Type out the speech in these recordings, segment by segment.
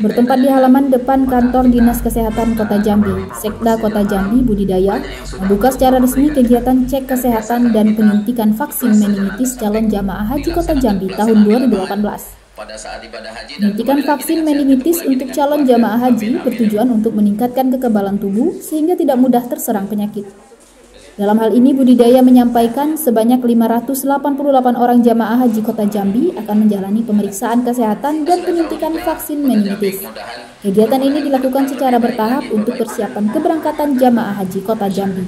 Bertempat di halaman depan kantor Dinas Kesehatan Kota Jambi, Sekda Kota Jambi Budidaya membuka secara resmi kegiatan cek kesehatan dan penyuntikan vaksin meningitis calon jamaah haji Kota Jambi tahun 2018. Penyuntikan vaksin meningitis untuk calon jamaah haji bertujuan untuk meningkatkan kekebalan tubuh sehingga tidak mudah terserang penyakit. Dalam hal ini, Budidaya menyampaikan sebanyak 588 orang jamaah haji Kota Jambi akan menjalani pemeriksaan kesehatan dan penyuntikan vaksin meningitis. Kegiatan ini dilakukan secara bertahap untuk persiapan keberangkatan jamaah haji Kota Jambi.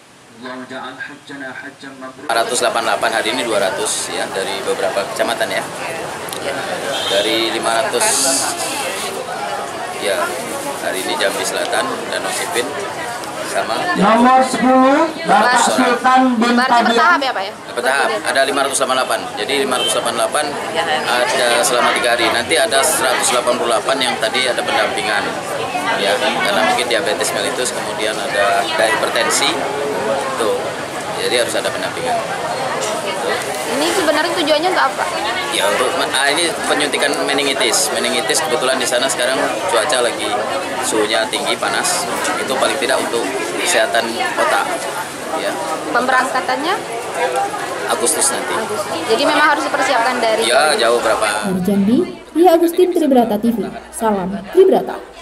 488 hari ini 200 ya dari beberapa kecamatan ya. Dari 500 ya hari ini Jambi Selatan dan Nosipin sama nomor 10 Bapak Sultan bin Berarti bertahap ya Pak ya? Bertahap, ada 588. Jadi 588 ada selama 3 hari. Nanti ada 188 yang tadi ada pendampingan. Ya, karena mungkin diabetes mellitus, kemudian ada hipertensi. Tuh. Jadi harus ada pendampingan. Ini sebenarnya tujuannya untuk apa? Ya untuk ini penyuntikan meningitis. Meningitis kebetulan di sana sekarang cuaca lagi suhunya tinggi panas. Itu paling tidak untuk kesehatan otak. Ya. Pemberangkatannya Agustus nanti. Jadi memang harus dipersiapkan dari ya jauh berapa? Dari Jambi, Ria Agustin, Tribrata TV. Salam Tribrata.